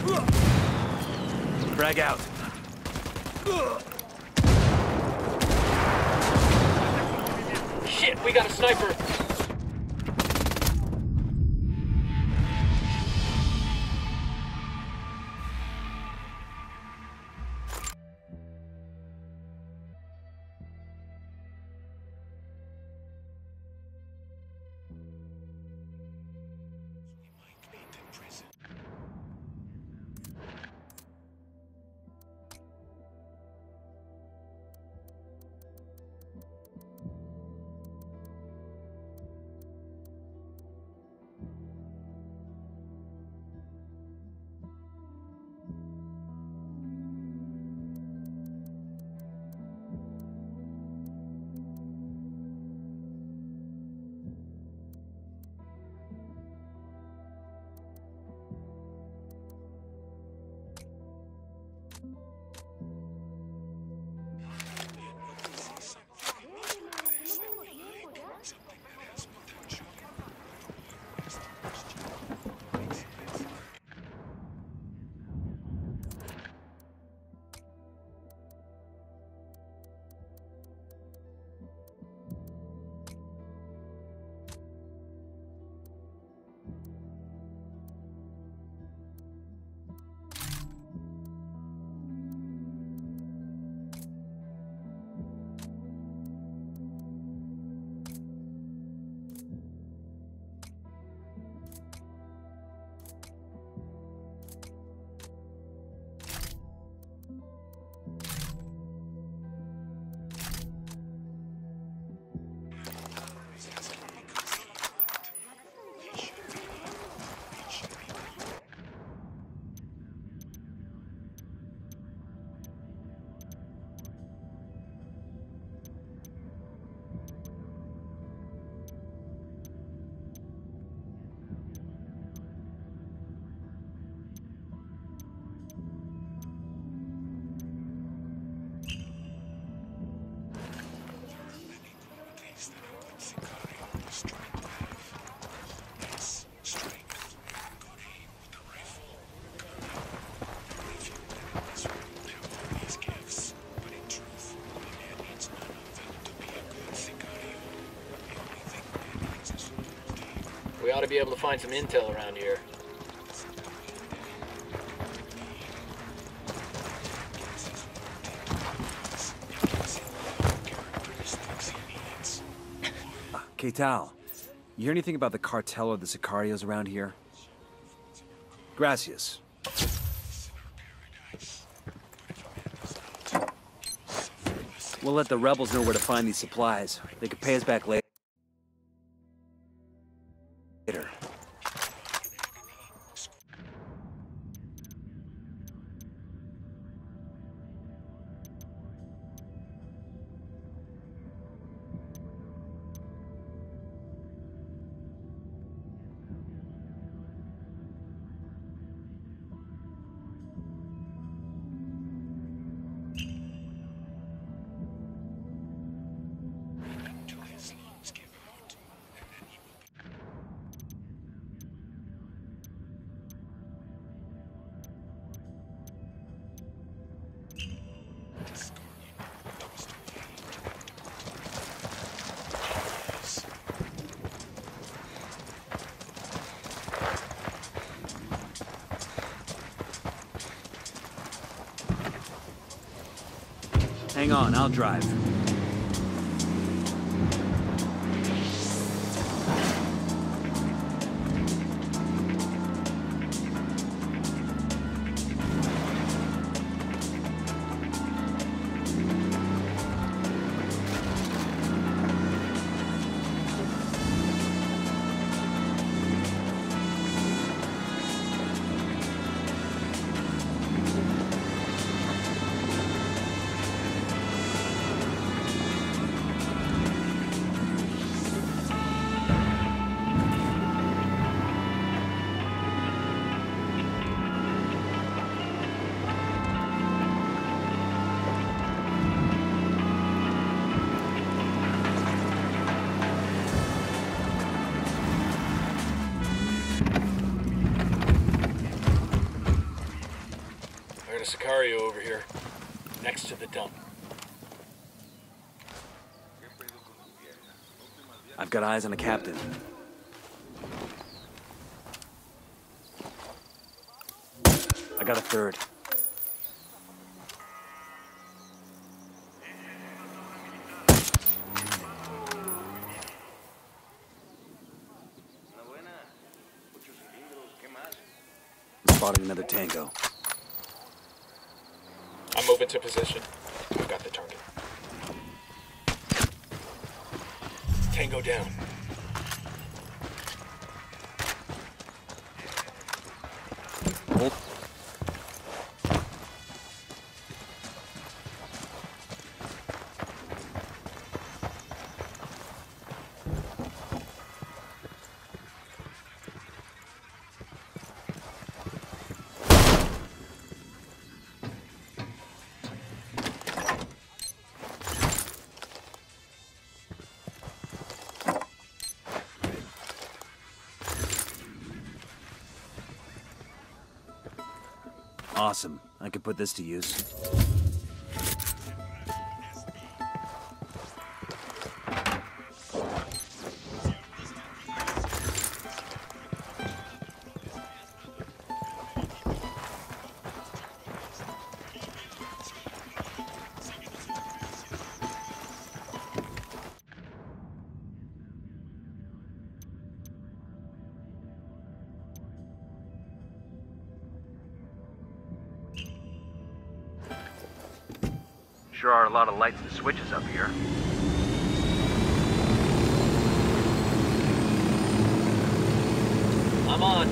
Frag out. Shit, we got a sniper! We ought to be able to find some intel around here. Ketal, you hear anything about the cartel or the Sicarios around here? Gracias. We'll let the rebels know where to find these supplies. They could pay us back later. Hang on, I'll drive. Sicario over here, next to the dump. I've got eyes on a captain. I got a third. I'm spotting another tango. I'm moving to position. I've got the target. Tango down. Hold. Awesome. I could put this to use. Sure are a lot of lights and switches up here. I'm on.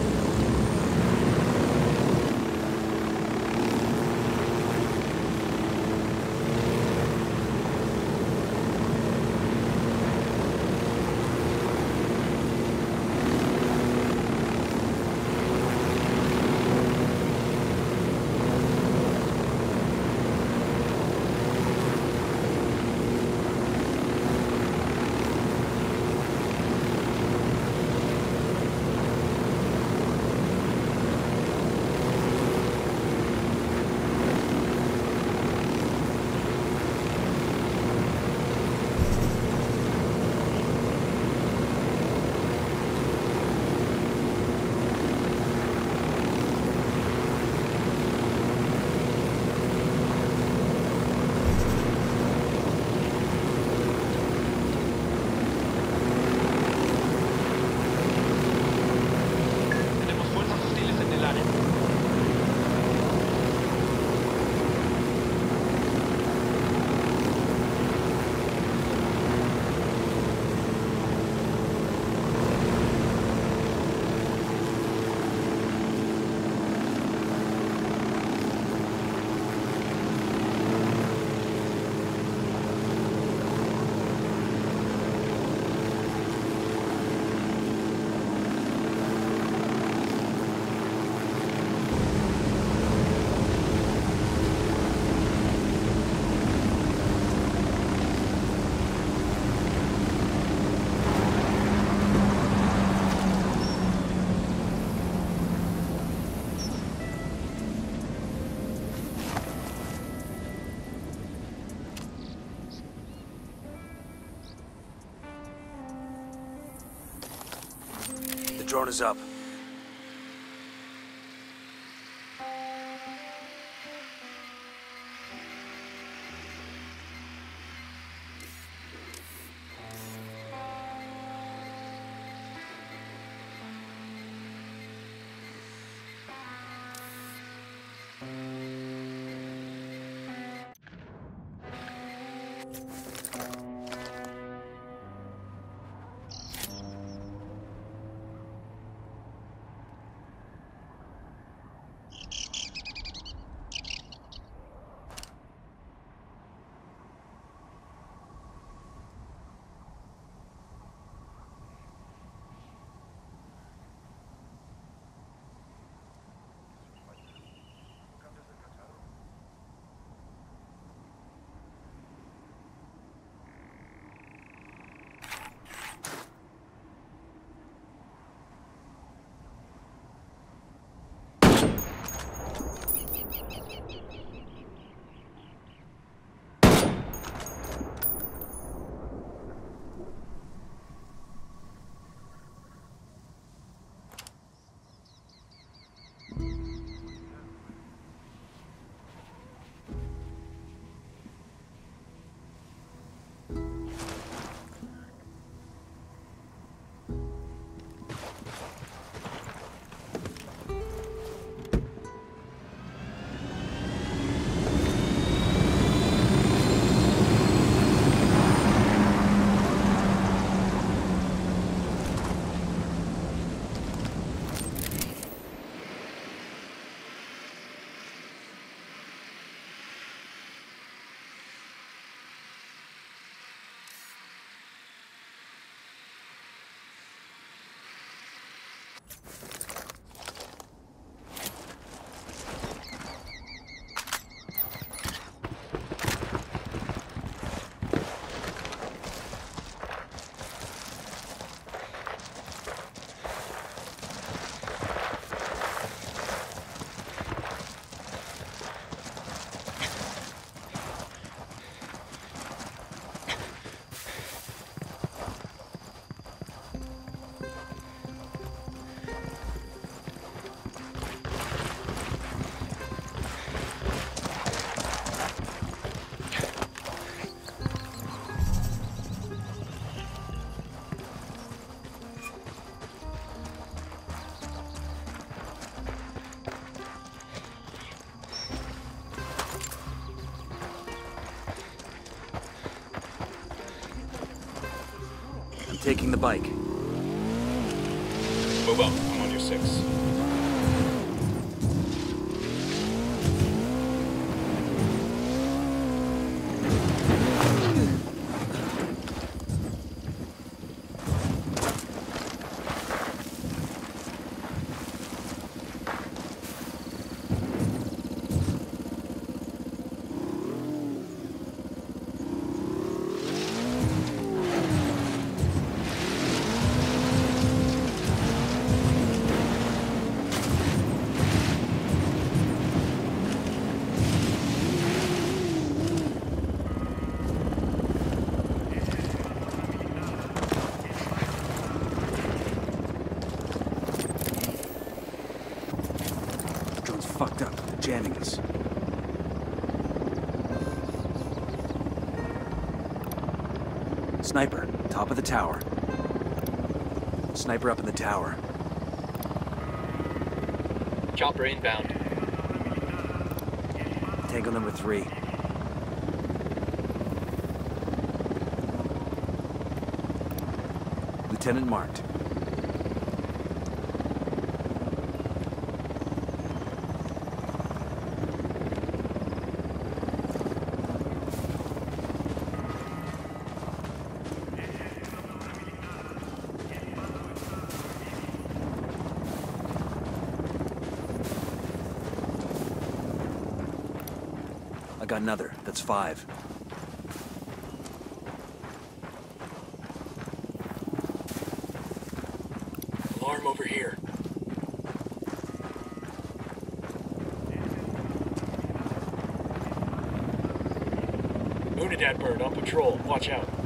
The drone is up. taking the bike. Move up. I'm on your 6. Fucked up. They're jamming us. Sniper, top of the tower. Sniper up in the tower. Chopper inbound. Tango number 3. Lieutenant marked. I got another. That's 5. Alarm over here. Unidad bird on patrol. Watch out.